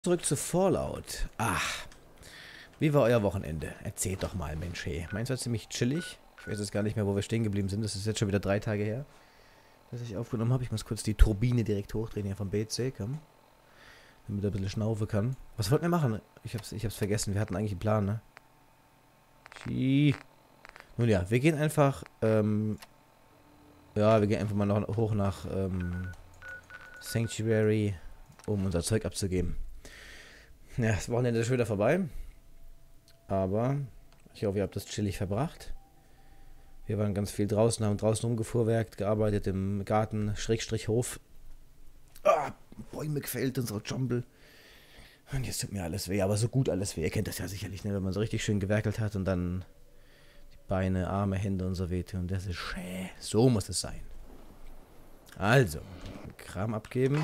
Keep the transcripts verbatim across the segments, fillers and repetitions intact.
Zurück zu Fallout. Ach, wie war euer Wochenende? Erzählt doch mal, Mensch, hey. Meins war ziemlich chillig. Ich weiß jetzt gar nicht mehr, wo wir stehen geblieben sind. Das ist jetzt schon wieder drei Tage her, dass ich aufgenommen habe. Ich muss kurz die Turbine direkt hochdrehen hier vom B C, komm. Damit er ein bisschen schnaufen kann. Was wollten wir machen? Ich hab's, ich hab's vergessen. Wir hatten eigentlich einen Plan, ne? Schie. Nun ja, wir gehen einfach, ähm... ja, wir gehen einfach mal noch hoch nach, ähm... Sanctuary, um unser Zeug abzugeben. Ja, das Wochenende ist schon wieder vorbei. Aber ich hoffe, ihr habt das chillig verbracht. Wir waren ganz viel draußen, haben draußen rumgefuhrwerkt, gearbeitet im Garten, Schrägstrich Hof. Ah, Bäume gefällt, unsere Jumble. Und jetzt tut mir alles weh, aber so gut alles weh. Ihr kennt das ja sicherlich, ne? Wenn man so richtig schön gewerkelt hat und dann die Beine, Arme, Hände und so wehtun. Das ist schä. So muss es sein. Also, Kram abgeben.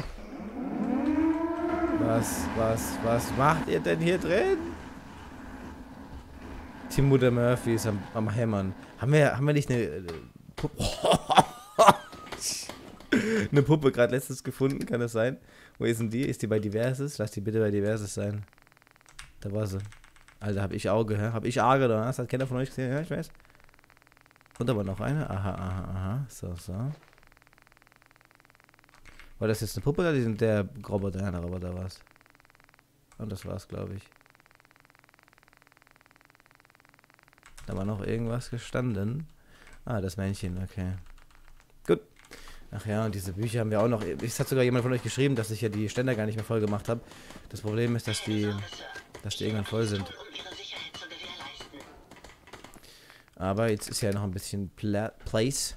Was, was, was macht ihr denn hier drin? Die Mutter Murphy ist am, am Hämmern. Haben wir, haben wir nicht eine, eine Puppe, eine Puppe gerade letztens gefunden? Kann das sein? Wo ist denn die? Ist die bei Diverses? Lass die bitte bei Diverses sein. Da war sie. Alter, hab ich Auge, hä? Hab ich Auge, oder? Das hat keiner von euch gesehen, ja, ich weiß. Und aber noch eine. Aha, aha, aha. So, so. War das jetzt eine Puppe oder die sind der Roboter? Ja, der Roboter war's. Und das war's, glaube ich. Da war noch irgendwas gestanden. Ah, das Männchen, okay. Gut. Ach ja, und diese Bücher haben wir auch noch. Es hat sogar jemand von euch geschrieben, dass ich ja die Ständer gar nicht mehr voll gemacht habe. Das Problem ist, dass die, dass die irgendwann voll sind. Aber jetzt ist ja noch ein bisschen Pla Place.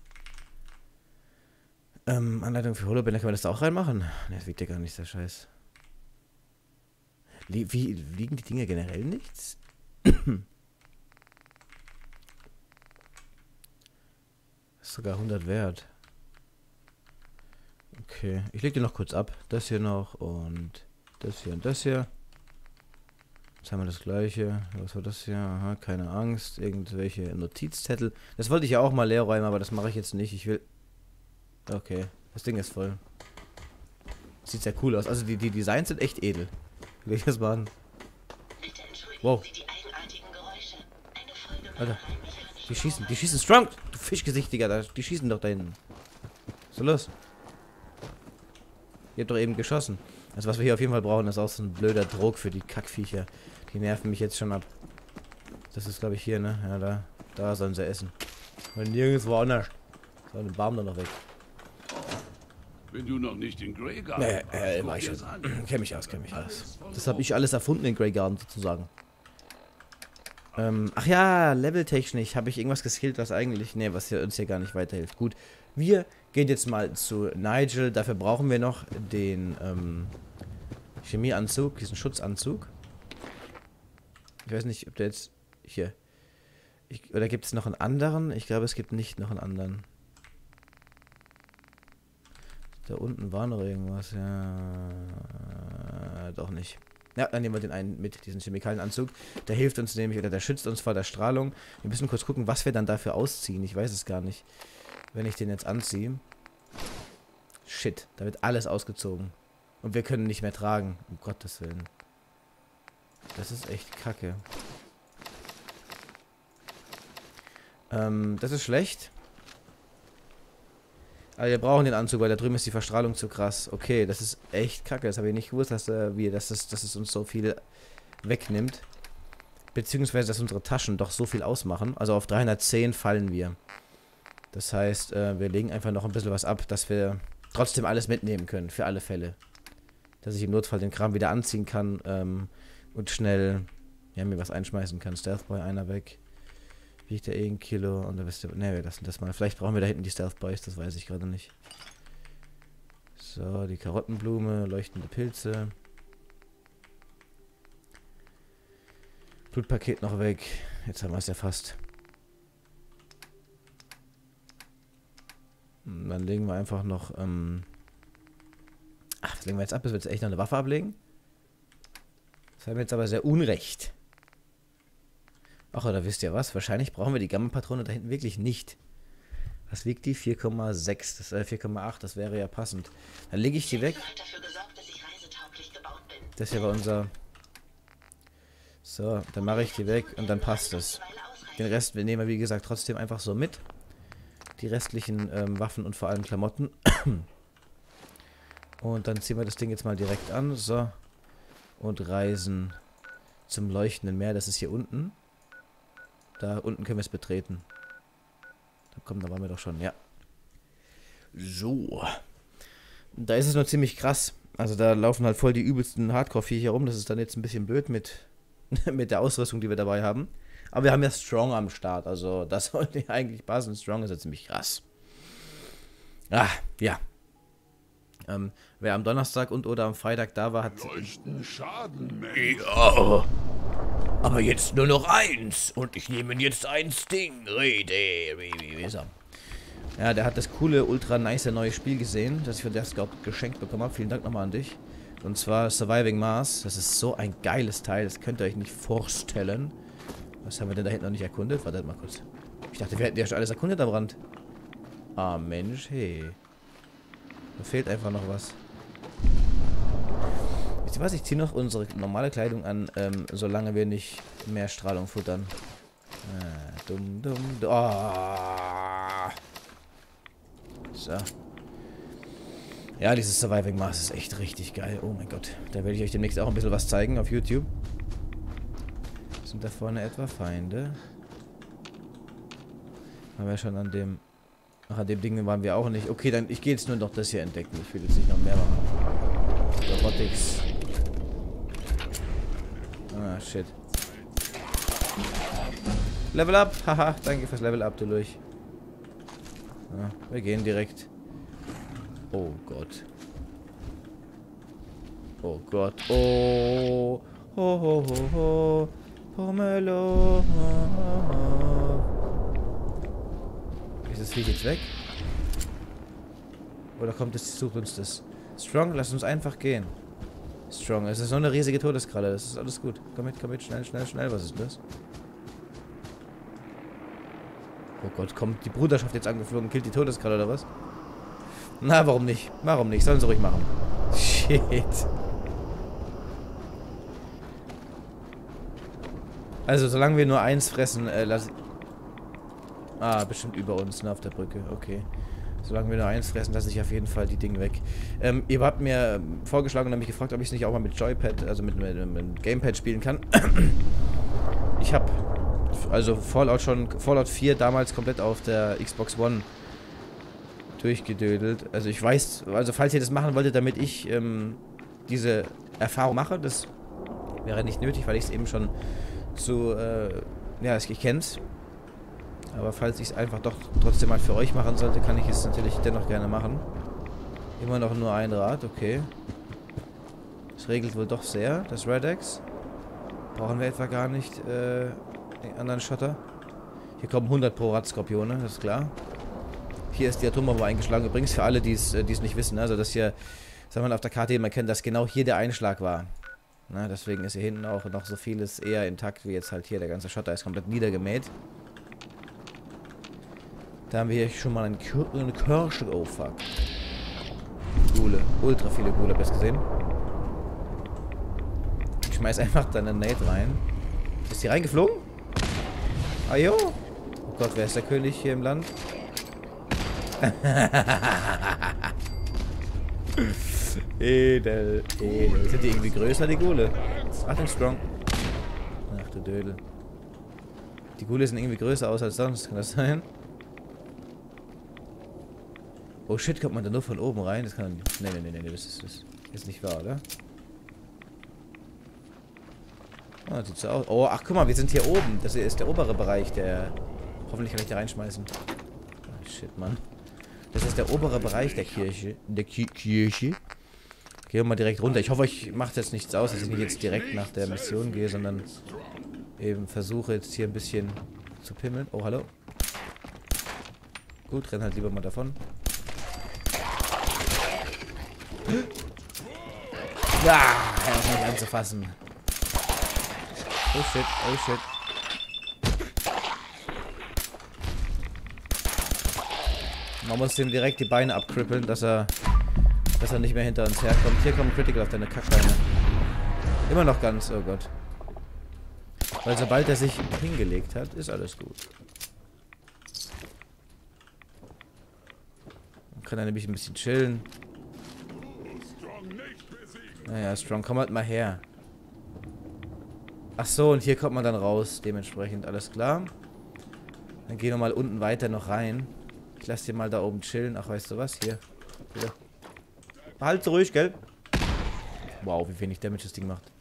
Ähm, Anleitung für Holobänder, können wir das da auch reinmachen? Ne, das wiegt ja gar nicht, der Scheiß. Wie, wie liegen die Dinge generell nichts? Ist sogar hundert wert. Okay, ich leg die noch kurz ab. Das hier noch und das hier und das hier. Jetzt haben wir das gleiche. Was war das hier? Aha, keine Angst. Irgendwelche Notizzettel. Das wollte ich ja auch mal leer räumen, aber das mache ich jetzt nicht. Ich will... Okay, das Ding ist voll. Sieht sehr cool aus. Also die, die Designs sind echt edel. Will ich das mal an? Wow. Alter, die schießen, die schießen strong. Du Fischgesicht, Digga, die schießen doch da hinten. So los. Ihr habt doch eben geschossen. Also was wir hier auf jeden Fall brauchen, ist auch so ein blöder Drog für die Kackviecher. Die nerven mich jetzt schon ab. Das ist, glaube ich, hier, ne? Ja, da. Da sollen sie essen. Und nirgendwo anders. So, den Baum da noch weg. Wenn du noch nicht in Greygarden Nee, äh, war ich schon. Kenn mich aus, kenn mich aus. Das habe ich alles erfunden in Greygarden sozusagen. Ähm, ach ja, leveltechnisch habe ich irgendwas geskillt, was eigentlich, ne, was hier, uns hier gar nicht weiterhilft. Gut, wir gehen jetzt mal zu Nigel. Dafür brauchen wir noch den ähm, Chemieanzug, diesen Schutzanzug. Ich weiß nicht, ob der jetzt hier. Ich, oder gibt es noch einen anderen? Ich glaube, es gibt nicht noch einen anderen. Da unten war noch irgendwas, ja. Doch nicht. Ja, dann nehmen wir den einen mit, diesen Chemikalienanzug. Der hilft uns nämlich, oder der schützt uns vor der Strahlung. Wir müssen kurz gucken, was wir dann dafür ausziehen. Ich weiß es gar nicht. Wenn ich den jetzt anziehe. Shit, da wird alles ausgezogen. Und wir können nicht mehr tragen. Um Gottes Willen. Das ist echt kacke. Ähm, das ist schlecht. Aber wir brauchen den Anzug, weil da drüben ist die Verstrahlung zu krass. Okay, das ist echt kacke. Das habe ich nicht gewusst, dass, äh, wir, dass, das, dass es uns so viel wegnimmt. Beziehungsweise, dass unsere Taschen doch so viel ausmachen. Also auf dreihundertzehn fallen wir. Das heißt, äh, wir legen einfach noch ein bisschen was ab, dass wir trotzdem alles mitnehmen können. Für alle Fälle. Dass ich im Notfall den Kram wieder anziehen kann ähm, und schnell ja, mir was einschmeißen kann. Stealth Boy, einer weg. Wiegt ja eh ein Kilo und da wisst ihr, ne, wir lassen das mal. Vielleicht brauchen wir da hinten die Stealth Boys, das weiß ich gerade nicht. So, die Karottenblume, leuchtende Pilze. Blutpaket noch weg. Jetzt haben wir es ja fast. Und dann legen wir einfach noch, ähm ach, was legen wir jetzt ab? Bis wir jetzt echt noch eine Waffe ablegen? Das haben wir jetzt aber sehr unrecht. Ach, oder wisst ihr was? Wahrscheinlich brauchen wir die Gamma-Patrone da hinten wirklich nicht. Was wiegt die? vier Komma sechs, das äh, vier Komma acht, das wäre ja passend. Dann lege ich die weg. Das hier war unser... So, dann mache ich die weg und dann passt es. Den Rest wir nehmen wir, wie gesagt, trotzdem einfach so mit. Die restlichen ähm, Waffen und vor allem Klamotten. Und dann ziehen wir das Ding jetzt mal direkt an. So. Und reisen zum leuchtenden Meer. Das ist hier unten. Da unten können wir es betreten. Da kommen, da waren wir doch schon, ja. So. Da ist es noch ziemlich krass. Also da laufen halt voll die übelsten Hardcore-Viecher rum. Das ist dann jetzt ein bisschen blöd mit, mit der Ausrüstung, die wir dabei haben. Aber wir haben ja Strong am Start. Also das sollte eigentlich passen. Strong ist ja ziemlich krass. Ah, ja. Ähm, wer am Donnerstag und oder am Freitag da war, hat... Leuchten Schaden, Ja. Aber jetzt nur noch eins. Und ich nehme jetzt ein Stingray. Ja, der hat das coole, ultra nice neue Spiel gesehen, das ich von der Scout geschenkt bekommen habe. Vielen Dank nochmal an dich. Und zwar Surviving Mars. Das ist so ein geiles Teil, das könnt ihr euch nicht vorstellen. Was haben wir denn da hinten noch nicht erkundet? Wartet mal kurz. Ich dachte, wir hätten ja schon alles erkundet am Rand. Ah, Mensch, hey. Da fehlt einfach noch was. Wisst ihr was? Ich ziehe noch unsere normale Kleidung an, ähm, solange wir nicht mehr Strahlung futtern. Ah, dumm, dumm, dumm. Oh. So. Ja, dieses Surviving Mars ist echt richtig geil. Oh mein Gott. Da werde ich euch demnächst auch ein bisschen was zeigen auf YouTube. Sind da vorne etwa Feinde? Haben wir schon an dem... Ach, an dem Ding waren wir auch nicht. Okay, dann ich gehe jetzt nur noch das hier entdecken. Ich will jetzt nicht noch mehr machen. Robotics. Ah, shit. Level up. Haha, danke fürs Level up, du Lurch. Ja, wir gehen direkt. Oh Gott. Oh Gott. Oh. Ho, ho, ho, ho. Pomelo. Ist das Viech jetzt weg? Oder kommt es, sucht uns das? Strong, lass uns einfach gehen. Strong, es ist so eine riesige Todeskralle. Das ist alles gut. Komm mit, komm mit, schnell, schnell, schnell. Was ist das? Oh Gott, kommt die Bruderschaft jetzt angeflogen, killt die Todeskralle oder was? Na, warum nicht? Warum nicht? Sollen sie ruhig machen. Shit. Also, solange wir nur eins fressen, äh, lass... Ah, bestimmt über uns, ne, auf der Brücke. Okay. Solange wir nur eins fressen, lasse ich auf jeden Fall die Dinge weg. Ähm, ihr habt mir vorgeschlagen und mich gefragt, ob ich es nicht auch mal mit Joypad, also mit, mit, mit Gamepad spielen kann. Ich habe also Fallout schon, Fallout vier damals komplett auf der Xbox One durchgedödelt. Also ich weiß, also falls ihr das machen wolltet, damit ich ähm, diese Erfahrung mache, das wäre nicht nötig, weil ich es eben schon so, äh, ja, ich kenne es. Aber falls ich es einfach doch trotzdem mal für euch machen sollte, kann ich es natürlich dennoch gerne machen. Immer noch nur ein Rad, okay. Das regelt wohl doch sehr, das Red-X. Brauchen wir etwa gar nicht, äh, den anderen Schotter. Hier kommen hundert pro Rad-Skorpione, das ist klar. Hier ist die Atombombe eingeschlagen. Übrigens für alle, die es äh, nicht wissen, also das hier, sagen wir mal auf der Karte, man kennt, dass genau hier der Einschlag war. Na, deswegen ist hier hinten auch noch so vieles eher intakt, wie jetzt halt hier. Der ganze Schotter ist komplett niedergemäht. Da haben wir hier schon mal eine Kirsche. Oh fuck. Gule. Ultra viele Gule, habt ihr das gesehen? Ich schmeiß einfach da eine Nate rein. Ist die reingeflogen? Ah jo. Oh Gott, wer ist der König hier im Land? Edel, edel. Sind die irgendwie größer, die Gule? Achtung, Strong. Ach du Dödel. Die Gule sind irgendwie größer aus als sonst, kann das sein? Oh shit, kommt man da nur von oben rein? Das kann... Nee, nee, nee, nee, das ist, das ist nicht wahr, oder? Oh, das sieht so aus. Oh, ach guck mal, wir sind hier oben. Das hier ist der obere Bereich, der... Hoffentlich kann ich da reinschmeißen. Oh, shit, Mann. Das ist der obere Bereich der Kirche. Der Ki Kirche. Gehen wir mal direkt runter. Ich hoffe, euch macht jetzt nichts aus, dass ich nicht jetzt direkt nach der Mission gehe, sondern eben versuche jetzt hier ein bisschen zu pimmeln. Oh, hallo. Gut, renn halt lieber mal davon. Ja, er ist nicht anzufassen. Oh shit, oh shit. Man muss dem direkt die Beine abkrippeln, dass er dass er nicht mehr hinter uns herkommt. Hier kommt ein Critical auf deine Kackbeine. Immer noch ganz, oh Gott. Weil sobald er sich hingelegt hat, ist alles gut. Dann kann er nämlich ein bisschen chillen. Naja, Strong, komm halt mal her. Ach so, und hier kommt man dann raus, dementsprechend, alles klar. Dann gehen wir mal unten weiter noch rein. Ich lasse dir mal da oben chillen. Ach, weißt du was? Hier. Hier. Halt ruhig, gell? Wow, wie wenig Damage das Ding macht.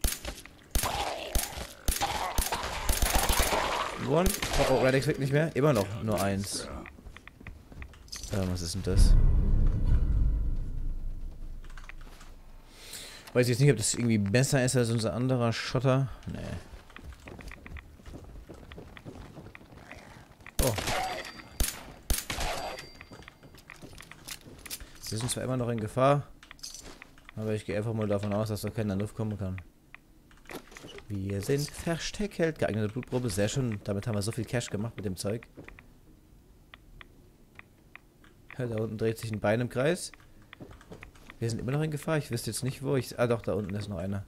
One. Oh, oh, Radix weg nicht mehr. Immer noch nur eins. Ähm, was ist denn das? Weiß ich jetzt nicht, ob das irgendwie besser ist als unser anderer Schotter. Nee. Oh. Wir sind zwar immer noch in Gefahr, aber ich gehe einfach mal davon aus, dass da keiner in Luft kommen kann. Wir sind versteckt. Geeignete Blutprobe, sehr schön. Damit haben wir so viel Cash gemacht mit dem Zeug. Ja, da unten dreht sich ein Bein im Kreis. Wir sind immer noch in Gefahr. Ich wüsste jetzt nicht, wo ich... Ah doch, da unten ist noch einer.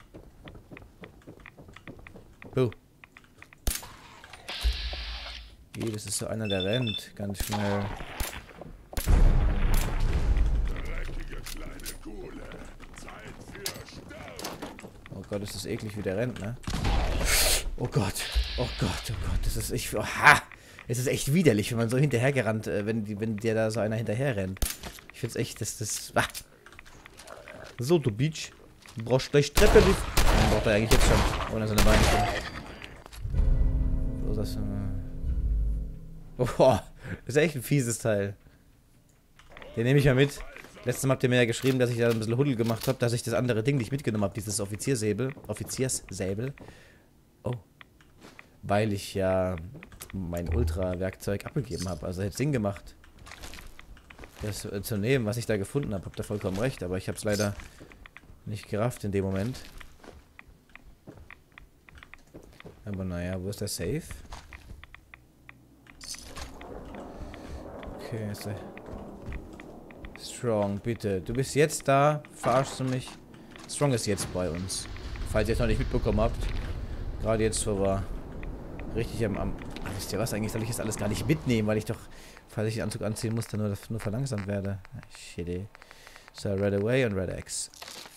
Oh. Hey, das ist so einer, der rennt. Ganz schnell. Oh Gott, ist das eklig, wie der rennt, ne? Oh Gott. Oh Gott, oh Gott. Das ist echt... Oha! Es ist echt widerlich, wenn man so hinterhergerannt... Äh, wenn, die, wenn dir da so einer hinterher rennt. Ich find's echt, dass das... Ah. So, du Beach. Du brauchst gleich Treppe. Den braucht er eigentlich jetzt schon. Ohne seine Beine kommt. So, das... Äh oh, das ist echt ein fieses Teil. Den nehme ich mal mit. Letztes Mal habt ihr mir ja geschrieben, dass ich da ein bisschen Huddel gemacht habe, dass ich das andere Ding nicht mitgenommen habe. Dieses Offiziersäbel. Offizierssäbel. Oh. Weil ich ja mein Ultra-Werkzeug abgegeben habe. Also hätte Sinn gemacht, das äh, zu nehmen, was ich da gefunden habe. Habt ihr vollkommen recht, aber ich habe es leider nicht gerafft in dem Moment. Aber naja, wo ist der Safe? Okay, ist der... Strong, bitte. Du bist jetzt da. Verarschst du mich? Strong ist jetzt bei uns. Falls ihr es noch nicht mitbekommen habt. Gerade jetzt, wo wir richtig am... am ah, wisst ihr was? Eigentlich soll ich das alles gar nicht mitnehmen, weil ich doch, falls ich den Anzug anziehen muss, dann nur, nur verlangsamt werde. Shit, ey. So, Red Away und Red X.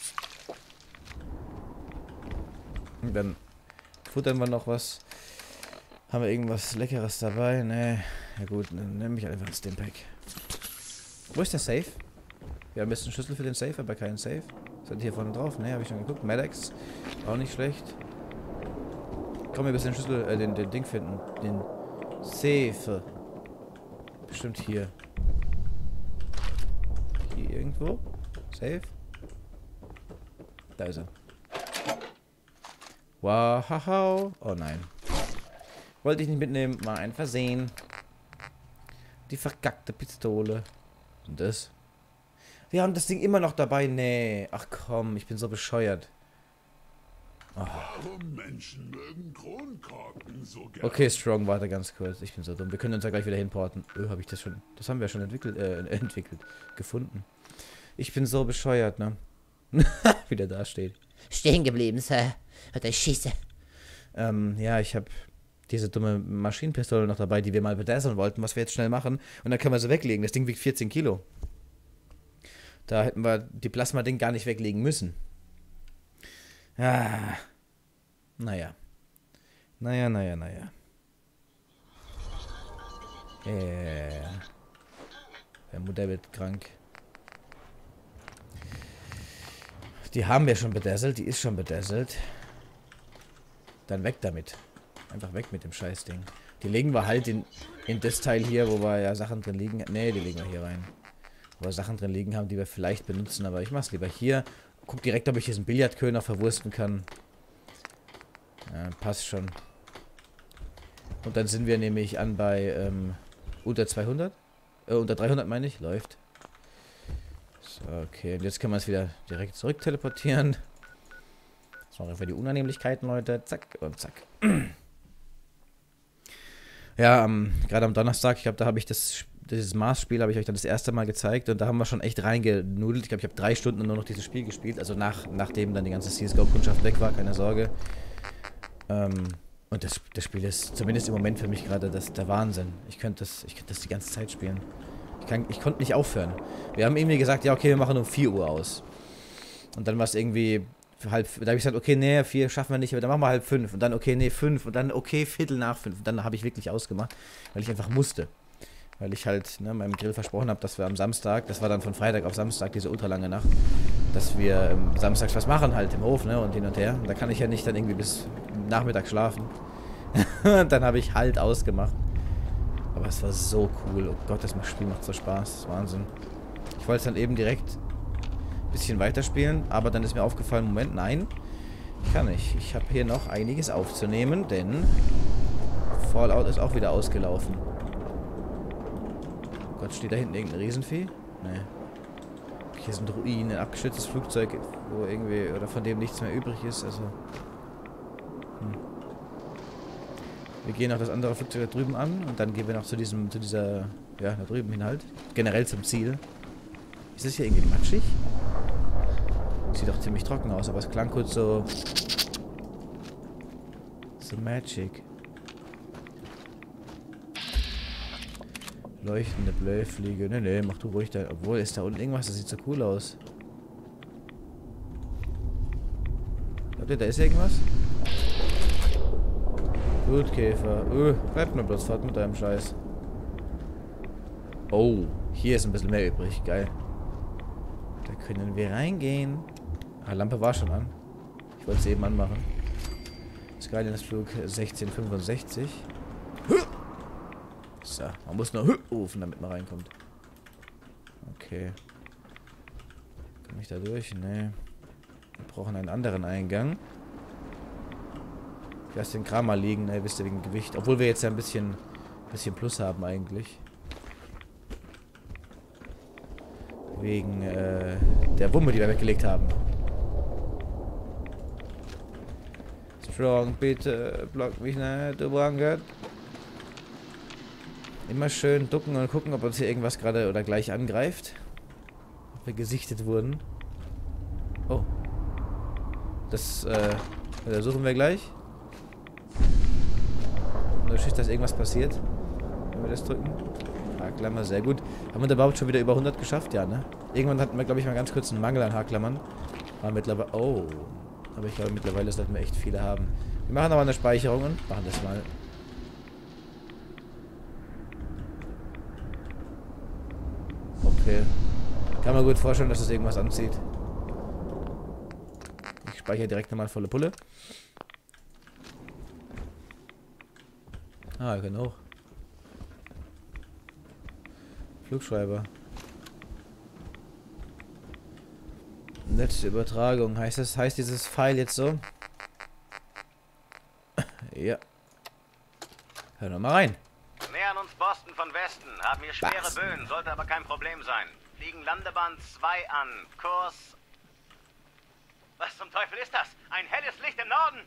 Und dann futtern wir noch was. Haben wir irgendwas Leckeres dabei? Nee. Ja gut, dann nehme ich einfach ein Stimpack. Wo ist der Safe? Wir haben jetzt einen Schlüssel für den Safe, aber keinen Safe. Sind hier vorne drauf? Ne, habe ich schon geguckt. Maddox. Auch nicht schlecht. Komm, wir müssen den Schlüssel, äh, den, den Ding finden. Den Safe. Bestimmt hier. Hier irgendwo? Safe? Da ist er. Wow. Oh nein. Wollte ich nicht mitnehmen. War ein Versehen. Die verkackte Pistole. Und das? Wir haben das Ding immer noch dabei. Nee. Ach komm, ich bin so bescheuert. Oh. Warum Menschen mögen Kronkorken so gerne? Okay, Strong, warte ganz kurz. Ich bin so dumm. Wir können uns ja gleich wieder hinporten. Öh, habe ich das schon... Das haben wir schon entwickelt, äh, entwickelt. Gefunden. Ich bin so bescheuert, ne? Wie der da steht. Stehen geblieben, Sir. Hat er Schieße. Ähm, ja, ich habe diese dumme Maschinenpistole noch dabei, die wir mal bedazzlen wollten, was wir jetzt schnell machen. Und dann können wir sie weglegen. Das Ding wiegt vierzehn Kilo. Da hätten wir die Plasma-Ding gar nicht weglegen müssen. Ah. Naja. Naja, naja, naja. Äh. Der Mutter wird krank. Die haben wir schon bedazzelt. Die ist schon bedazzelt. Dann weg damit. Einfach weg mit dem Scheißding. Die legen wir halt in, in das Teil hier, wo wir ja Sachen drin liegen. Ne, die legen wir hier rein. Wo wir Sachen drin liegen haben, die wir vielleicht benutzen. Aber ich mach's lieber hier. Guck direkt, ob ich diesen Billardkönig verwursten kann. Ja, passt schon. Und dann sind wir nämlich an bei ähm, unter zweihundert. Äh, unter dreihundert meine ich. Läuft. So, okay. Und jetzt können wir es wieder direkt zurück teleportieren. Sorry für die Unannehmlichkeiten, Leute. Zack und zack. Ja, ähm, gerade am Donnerstag, ich glaube, da habe ich das dieses Mars-Spiel habe ich euch dann das erste Mal gezeigt und da haben wir schon echt reingenudelt. Ich glaube, ich habe drei Stunden nur noch dieses Spiel gespielt, also nach, nachdem dann die ganze C S G O-Kundschaft weg war, keine Sorge. Ähm, und das, das Spiel ist zumindest im Moment für mich gerade das, der Wahnsinn. Ich könnte das, ich könnte das die ganze Zeit spielen. Ich, kann, ich konnte nicht aufhören. Wir haben irgendwie gesagt, ja okay, wir machen um vier Uhr aus. Und dann war es irgendwie halb, da habe ich gesagt, okay, nee, vier schaffen wir nicht, aber dann machen wir halb fünf. Und dann, okay, nee, fünf. Und dann, okay, Viertel nach fünf. Und dann habe ich wirklich ausgemacht, weil ich einfach musste. Weil ich halt ne, meinem Grill versprochen habe, dass wir am Samstag, das war dann von Freitag auf Samstag, diese ultralange Nacht, dass wir ähm, samstags was machen halt im Hof, ne, und hin und her. Und da kann ich ja nicht dann irgendwie bis Nachmittag schlafen. Und dann habe ich halt ausgemacht. Aber es war so cool. Oh Gott, das Spiel macht so Spaß. Das ist Wahnsinn. Ich wollte es dann eben direkt ein bisschen weiterspielen, aber dann ist mir aufgefallen, Moment, nein, ich kann nicht. Ich habe hier noch einiges aufzunehmen, denn Fallout ist auch wieder ausgelaufen. Gott, steht da hinten irgendein Riesenvieh? Nee. Hier sind Ruinen, ein abgeschütztes Flugzeug, wo irgendwie, oder von dem nichts mehr übrig ist, also. Hm. Wir gehen auch das andere Flugzeug da drüben an und dann gehen wir noch zu diesem, zu dieser, ja, da drüben hin halt. Generell zum Ziel. Ist das hier irgendwie matschig? Sieht doch ziemlich trocken aus, aber es klang kurz so. So magic. Leuchtende Bläufliege. Ne, ne, mach du ruhig da. Obwohl, ist da unten irgendwas, das sieht so cool aus. Glaubt ihr, da ist irgendwas? Blutkäfer. Öh, bleib mir bloß fort mit deinem Scheiß. Oh, hier ist ein bisschen mehr übrig. Geil. Da können wir reingehen. Ah, Lampe war schon an. Ich wollte sie eben anmachen. Skyliners-Flug sechzehn fünfundsechzig. So, man muss nur rufen, damit man reinkommt. Okay. Komme ich da durch? Nee. Wir brauchen einen anderen Eingang. Ich lasse den Kram mal liegen, ne? Wisst ihr, wegen Gewicht. Obwohl wir jetzt ja ein bisschen, bisschen Plus haben eigentlich. Wegen äh, der Wumme, die wir weggelegt haben. Strong, bitte block mich nicht, du Brankert. Immer schön ducken und gucken, ob uns hier irgendwas gerade oder gleich angreift. Ob wir gesichtet wurden. Oh. Das, äh, untersuchen wir gleich. Und du schießt, dass irgendwas passiert. Wenn wir das drücken. Haarklammer, sehr gut. Haben wir da überhaupt schon wieder über hundert geschafft? Ja, ne? Irgendwann hatten wir, glaube ich, mal ganz kurz einen Mangel an Haarklammern. Aber mittlerweile... Oh. Aber ich glaube, mittlerweile sollten wir echt viele haben. Wir machen aber eine Speicherung und machen das mal. Okay. Kann man gut vorstellen, dass das irgendwas anzieht. Ich speichere direkt nochmal volle Pulle. Ah, wir können hoch. Flugschreiber. Letzte Übertragung. Heißt das, heißt dieses Pfeil jetzt so? Ja. Hör noch mal rein. Nähern uns Boston von Westen, haben hier schwere Was? Böen, sollte aber kein Problem sein. Fliegen Landebahn zwei an, Kurs... Was zum Teufel ist das? Ein helles Licht im Norden!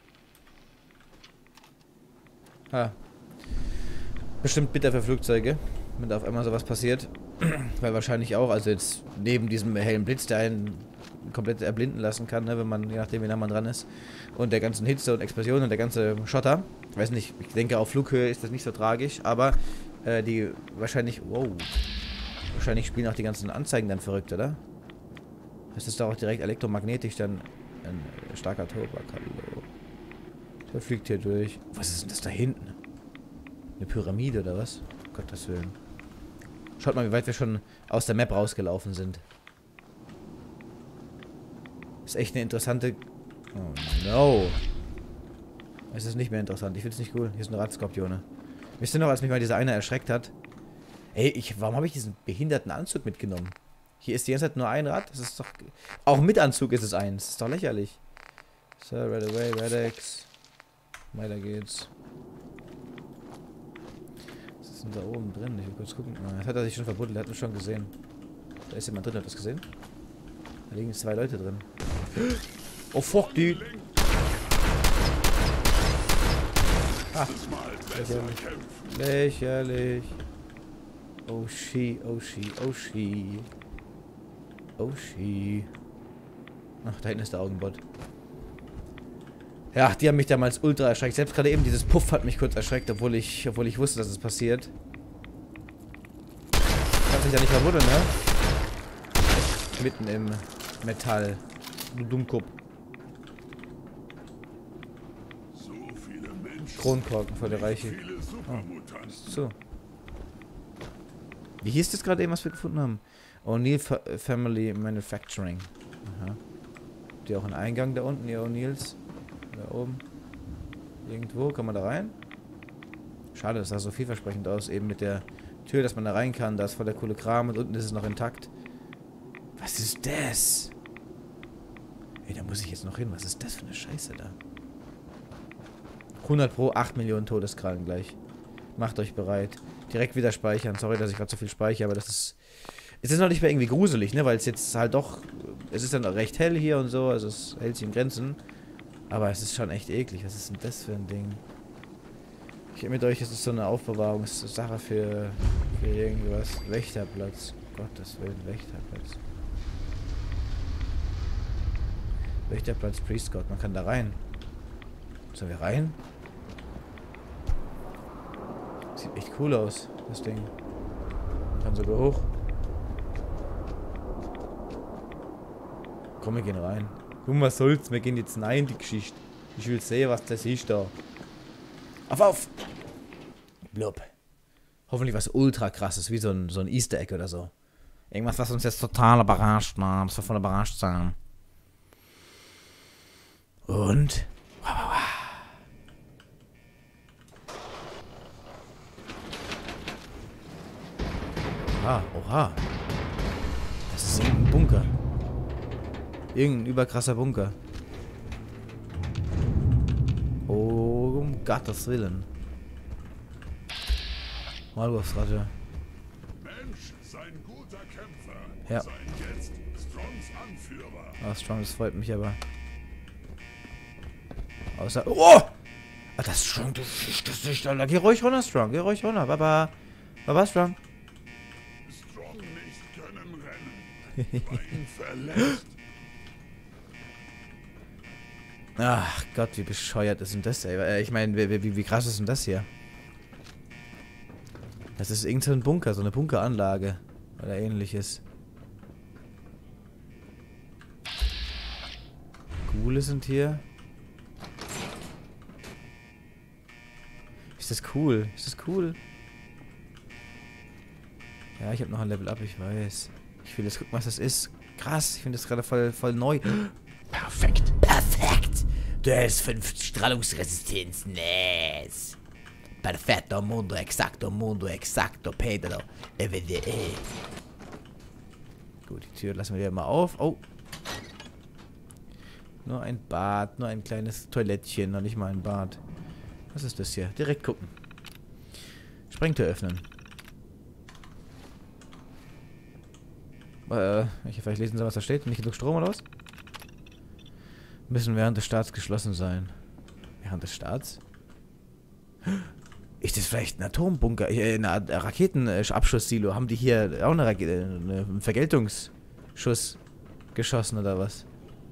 Ha. Bestimmt bitter für Flugzeuge, wenn da auf einmal sowas passiert. Weil wahrscheinlich auch, also jetzt neben diesem hellen Blitz, der einen komplett erblinden lassen kann, ne, wenn man, je nachdem wie nah man dran ist. Und der ganzen Hitze und Explosion und der ganze Schotter. Ich weiß nicht, ich denke auf Flughöhe ist das nicht so tragisch, aber äh, die wahrscheinlich, wow, wahrscheinlich spielen auch die ganzen Anzeigen dann verrückt, oder? Das ist doch auch direkt elektromagnetisch dann ein starker Tobak, hallo. Der fliegt hier durch. Was ist denn das da hinten? Eine Pyramide oder was? Um Gottes Willen. Schaut mal, wie weit wir schon aus der Map rausgelaufen sind. Ist echt eine interessante... Oh no. Es ist nicht mehr interessant. Ich finde es nicht cool. Hier sind Radskorpione. Wisst ihr noch, als mich mal dieser eine erschreckt hat? Ey, ich, warum habe ich diesen behinderten Anzug mitgenommen? Hier ist die ganze Zeit nur ein Rad. Das ist doch... Auch mit Anzug ist es eins. Das ist doch lächerlich. So, right away, Redex. Weiter geht's. Was ist denn da oben drin? Ich will kurz gucken. Ah, das hat er sich schon verbuddelt. Er hat mich schon gesehen. Da ist jemand drin. Hat das gesehen? Da liegen zwei Leute drin. Oh, fuck, die. Ah, lächerlich. Lächerlich. Oh she, oh she, oh she. Oh she. Ach, da hinten ist der Augenbot. Ja, die haben mich damals ultra erschreckt. Selbst gerade eben dieses Puff hat mich kurz erschreckt, obwohl ich, obwohl ich wusste, dass es passiert. Kannst dich ja nicht verwundern, ne? Mitten im Metall. Du Dummkopf. So viele Menschen. Kronkorken vor der Reiche. Viele Supermutanten. So. Wie hieß das gerade eben, was wir gefunden haben? O'Neill Fa Family Manufacturing. Aha. Die auch einen Eingang da unten, ihr O'Neills. Da oben. Irgendwo, kann man da rein? Schade, das sah so vielversprechend aus, eben mit der Tür, dass man da rein kann. Da ist voll der coole Kram und unten ist es noch intakt. Was ist das? Ey, da muss ich jetzt noch hin. Was ist das für eine Scheiße da? hundert pro, acht Millionen Todeskrallen gleich. Macht euch bereit. Direkt wieder speichern. Sorry, dass ich gerade so viel speichere, aber das ist... Es ist noch nicht mehr irgendwie gruselig, ne? Weil es jetzt halt doch... Es ist dann recht hell hier und so, also es hält sich in Grenzen. Aber es ist schon echt eklig. Was ist denn das für ein Ding? Ich mit euch, es ist so eine Aufbewahrungssache für, für irgendwas. Wächterplatz. Gottes Willen, Wächterplatz. Wächterplatz Priestgott. Man kann da rein. Sollen wir rein? Sieht echt cool aus, das Ding. Man kann sogar hoch. Komm, wir gehen rein. Guck mal, was soll's? Wir gehen jetzt rein, die Geschichte. Ich will sehen, was das ist da. Auf, auf! Blub. Hoffentlich was ultra krasses, wie so ein, so ein Easter Egg oder so. Irgendwas, was uns jetzt total überrascht, na, dass wir voll überrascht sein. Und? Oha, oha. Das ist irgendein Bunker. Irgendein überkrasser Bunker. Oh, um Gottes Willen. Maulwurfsratte. Mensch, sein guter Kämpfer. Ja. Sein jetzt Strongs Anführer. Ah, Strong, das freut mich aber. Außer... Oh! Ah, das ist Strong, das ist das nicht... Geh ruhig runter, Strong. Geh ruhig runter. Baba. Baba, Strong. Strong nicht können rennen. War ihn verletzt. Ach Gott, wie bescheuert ist denn das, ey? Ich meine, wie, wie, wie krass ist denn das hier? Das ist irgend so ein Bunker, so eine Bunkeranlage. Oder ähnliches. Ghule sind hier. Ist das cool? Ist das cool? Ja, ich habe noch ein Level Up, ich weiß. Ich will jetzt gucken, was das ist. Krass, ich finde das gerade voll, voll neu. Perfekt. Perfekt. Du hast fünf Strahlungsresistenz. Nice. Perfetto mundo exacto mundo exacto Pedro. E vede. Gut, die Tür lassen wir hier mal auf. Oh. Nur ein Bad, nur ein kleines Toilettchen, noch nicht mal ein Bad. Was ist das hier? Direkt gucken. Sprengtür öffnen. Äh, ich, vielleicht lesen Sie, was da steht. Nicht genug Strom oder was? Müssen während des Starts geschlossen sein. Während des Starts? Ist das vielleicht ein Atombunker? Äh, ein Raketenabschusssilo? Haben die hier auch eine Rakete, einen Vergeltungsschuss geschossen oder was?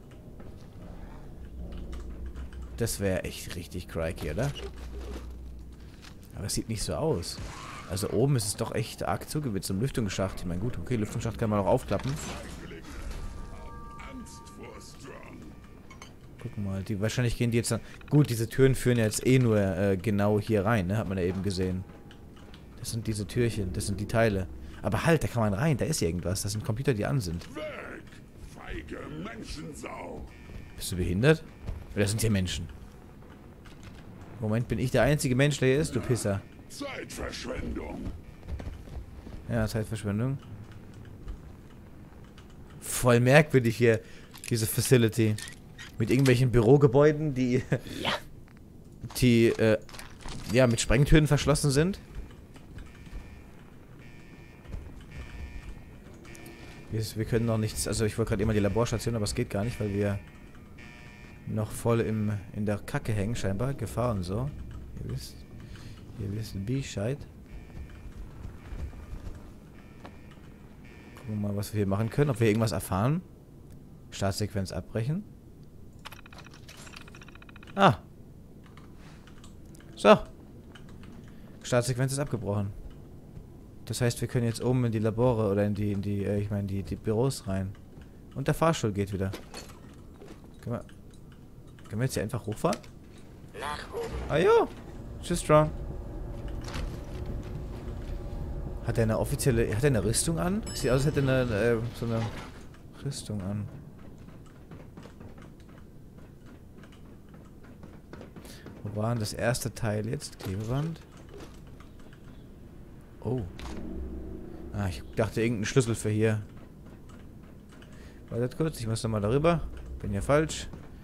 Das wäre echt richtig crikey, oder? Aber es sieht nicht so aus. Also oben ist es doch echt arg zugewitzt zum Lüftungsschacht. Ich meine, gut, okay, Lüftungsschacht kann man auch aufklappen. Gucken mal, die wahrscheinlich gehen die jetzt dann... Gut, diese Türen führen ja jetzt eh nur äh, genau hier rein, ne? Hat man ja eben gesehen. Das sind diese Türchen, das sind die Teile. Aber halt, da kann man rein, da ist irgendwas. Das sind Computer, die an sind. Weg, feige Menschensau. Bist du behindert? Oder sind hier Menschen? Moment, bin ich der einzige Mensch, der hier ist, du Pisser? Zeitverschwendung. Ja, Zeitverschwendung. Voll merkwürdig hier, diese Facility. Mit irgendwelchen Bürogebäuden, die... Ja. Die, äh... ja, mit Sprengtüren verschlossen sind. Wir, wir können noch nichts... Also ich wollte gerade immer die Laborstation, aber es geht gar nicht, weil wir... noch voll im, in der Kacke hängen, scheinbar. Gefahr und so. Ihr wisst... Ihr wisst Bescheid. Gucken wir mal, was wir hier machen können. Ob wir irgendwas erfahren. Startsequenz abbrechen. Ah. So. Startsequenz ist abgebrochen. Das heißt, wir können jetzt oben in die Labore oder in die, in die, äh, ich meine, die, die Büros rein. Und der Fahrstuhl geht wieder. Können wir, können wir jetzt hier einfach hochfahren? Nach oben. Ah jo. Tschüss, Strong. Hat er eine offizielle, hat er eine Rüstung an? Sieht aus, als hätte er eine, äh, so eine Rüstung an. Wo war denn das erste Teil jetzt? Klebeband? Oh. Ah, ich dachte irgendein Schlüssel für hier. Wartet kurz, ich muss nochmal darüber. Bin ja falsch.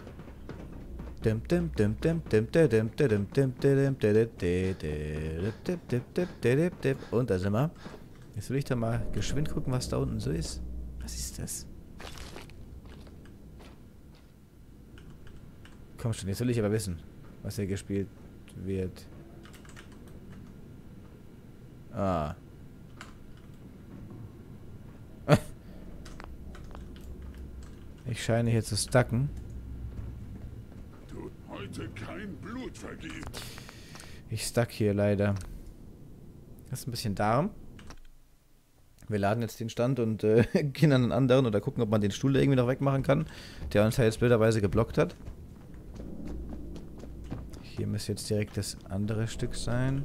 Und da sind wir. Jetzt will ich da mal geschwind gucken, was da unten so ist. Was ist das? Komm schon, jetzt will ich aber wissen, was hier gespielt wird. Ah. Ich scheine hier zu stucken. Du heute kein Blut vergießt. Ich stuck hier leider. Das ist ein bisschen Darm. Wir laden jetzt den Stand und äh, gehen an einen anderen oder gucken, ob man den Stuhl irgendwie noch wegmachen kann, der uns ja jetzt blöderweise geblockt hat. Hier müsste jetzt direkt das andere Stück sein.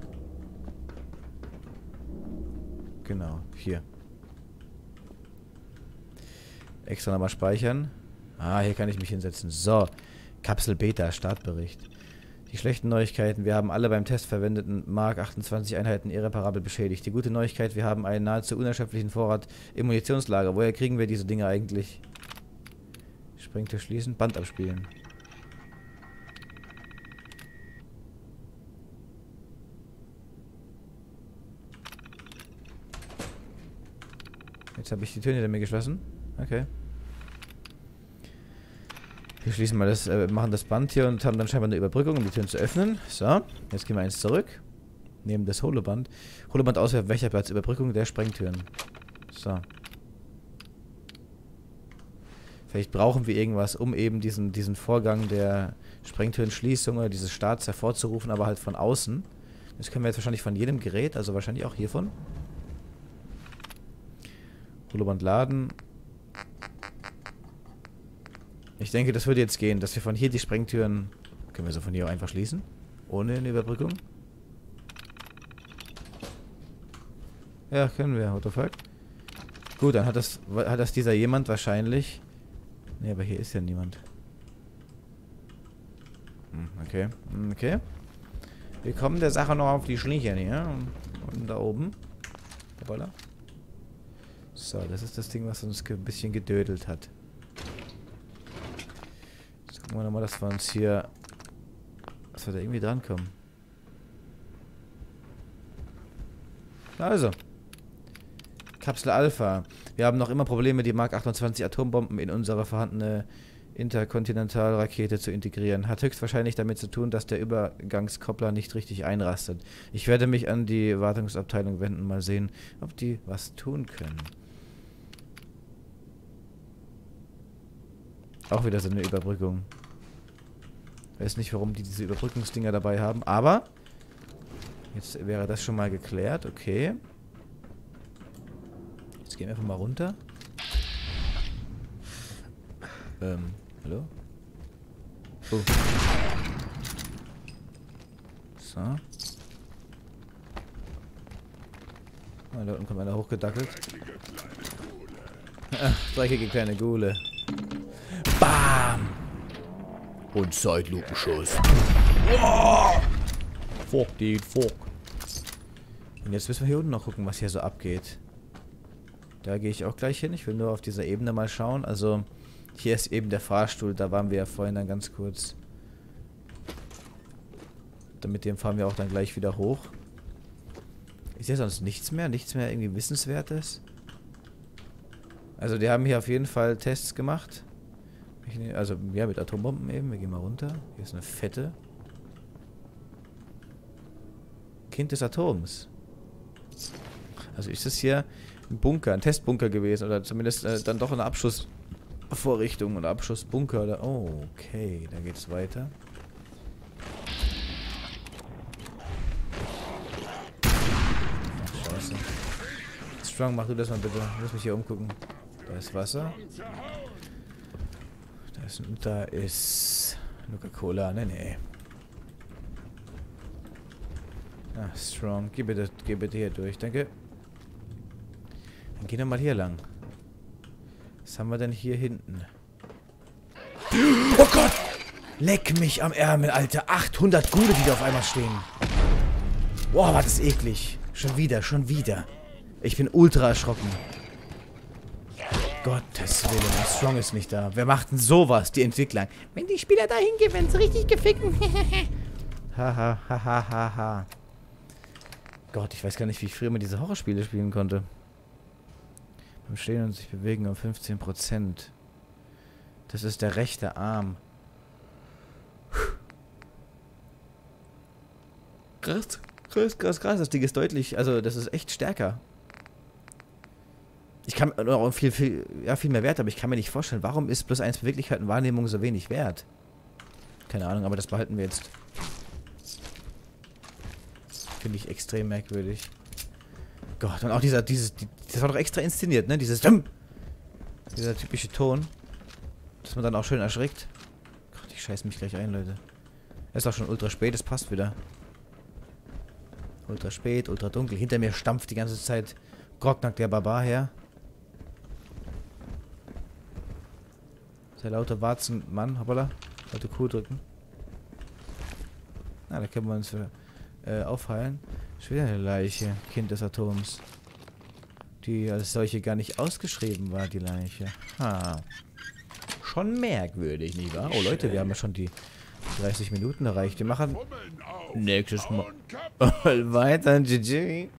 Genau, hier. Extra nochmal speichern. Ah, hier kann ich mich hinsetzen. So, Kapsel Beta, Startbericht. Die schlechten Neuigkeiten, wir haben alle beim Test verwendeten Mark achtundzwanzig Einheiten irreparabel beschädigt. Die gute Neuigkeit, wir haben einen nahezu unerschöpflichen Vorrat im Munitionslager. Woher kriegen wir diese Dinge eigentlich? Sprengtür schließen, Band abspielen. Jetzt habe ich die Tür hinter mir geschlossen. Okay. Wir schließen mal das, äh, machen das Band hier und haben dann scheinbar eine Überbrückung, um die Türen zu öffnen. So, jetzt gehen wir eins zurück. Nehmen das Holoband. Holoband auswerfen, welcher Platz? Überbrückung der Sprengtüren. So. Vielleicht brauchen wir irgendwas, um eben diesen, diesen Vorgang der Sprengtürenschließung oder dieses Starts hervorzurufen, aber halt von außen. Das können wir jetzt wahrscheinlich von jedem Gerät, also wahrscheinlich auch hiervon. Holoband laden. Ich denke, das würde jetzt gehen, dass wir von hier die Sprengtüren... Können wir so von hier auch einfach schließen? Ohne eine Überbrückung? Ja, können wir. What the fuck? Gut, dann hat das, hat das dieser jemand wahrscheinlich... Ne, aber hier ist ja niemand. Hm, okay. Okay. Wir kommen der Sache noch auf die Schliche hier. Und da oben. Hoppala. So, das ist das Ding, was uns ein bisschen gedödelt hat. Jetzt gucken wir nochmal, dass wir uns hier... Dass wir da irgendwie drankommen. Also. Kapsel Alpha. Wir haben noch immer Probleme, die Mark achtundzwanzig Atombomben in unsere vorhandene Interkontinentalrakete zu integrieren. Hat höchstwahrscheinlich damit zu tun, dass der Übergangskoppler nicht richtig einrastet. Ich werde mich an die Wartungsabteilung wenden, mal sehen, ob die was tun können. Auch wieder so eine Überbrückung. Ich weiß nicht, warum die diese Überbrückungsdinger dabei haben, aber jetzt wäre das schon mal geklärt. Okay. Jetzt gehen wir einfach mal runter. Ähm, hallo? Oh. So. Ah, da unten kommt einer hochgedackelt. Ach, dreckige kleine Gule. Bam! Und Zeitlupenschuss. Oh! Fuck, die fuck. Und jetzt müssen wir hier unten noch gucken, was hier so abgeht. Da gehe ich auch gleich hin. Ich will nur auf dieser Ebene mal schauen. Also, hier ist eben der Fahrstuhl. Da waren wir ja vorhin dann ganz kurz. Mit dem fahren wir auch dann gleich wieder hoch. Ist hier sonst nichts mehr? Nichts mehr irgendwie Wissenswertes? Also, die haben hier auf jeden Fall Tests gemacht. Ich nehm, also, ja, mit Atombomben eben. Wir gehen mal runter. Hier ist eine fette. Kind des Atoms. Also ist es hier ein Bunker, ein Testbunker gewesen. Oder zumindest äh, dann doch eine Abschussvorrichtung oder Abschussbunker. Oder oh, okay, da geht's weiter. Ach, scheiße. Strong, mach du das mal bitte. Ich muss mich hier umgucken. Da ist Wasser. Da ist, da ist Coca-Cola. Ne, ne. Ah, Strong. Geh bitte, geh bitte hier durch. Danke. Dann geh doch mal hier lang. Was haben wir denn hier hinten? Oh Gott! Leck mich am Ärmel, Alter. achthundert Gude, die da auf einmal stehen. Boah, war das eklig. Schon wieder, schon wieder. Ich bin ultra erschrocken. Gottes Willen, Strong ist nicht da. Wer macht denn sowas? Die Entwickler. Wenn die Spieler da hingehen, werden sie richtig geficken. Haha, haha, haha. Gott, ich weiß gar nicht, wie ich früher immer diese Horrorspiele spielen konnte. Beim Stehen und sich bewegen um fünfzehn Prozent. Das ist der rechte Arm. Krass, krass, krass, krass. Das Ding ist deutlich, also das ist echt stärker. Ich kann auch viel, viel, ja, viel mehr Wert, aber ich kann mir nicht vorstellen, warum ist plus eins Beweglichkeit und Wahrnehmung so wenig wert? Keine Ahnung, aber das behalten wir jetzt. Finde ich extrem merkwürdig. Gott, und auch dieser, dieses, die, das war doch extra inszeniert, ne? Dieses, dieser typische Ton. Dass man dann auch schön erschrickt. Gott, ich scheiß mich gleich ein, Leute. Es ist auch schon ultra spät, es passt wieder. Ultra spät, ultra dunkel. Hinter mir stampft die ganze Zeit Grognak der Barbar her. Sehr lauter Warzenmann, hoppala. Laute Kuh drücken. Na, da können wir uns äh, aufheilen. Schon wieder eine Leiche, Kind des Atoms. Die als solche gar nicht ausgeschrieben war, die Leiche. Ha. Schon merkwürdig, nicht wahr? Oh Leute, wir haben ja schon die dreißig Minuten erreicht. Wir machen nächstes Mal weiter. G G.